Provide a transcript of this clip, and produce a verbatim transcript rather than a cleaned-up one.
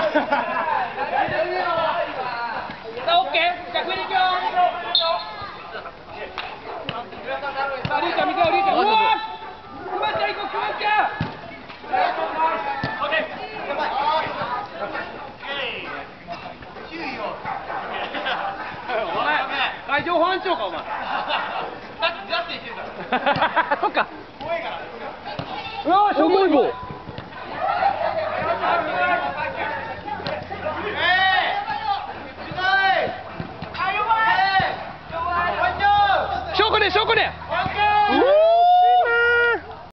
オッケー。じゃあ、食いに行くよ。さあ、リーちゃん、見てよ、リーちゃん。うわー。くまちゃん、行こう、くまちゃん。オッケー。やばい。お前、海上保安庁か、お前。さっきジャスティンしてるから。そっか。怖いから。うわー、しょぼい棒。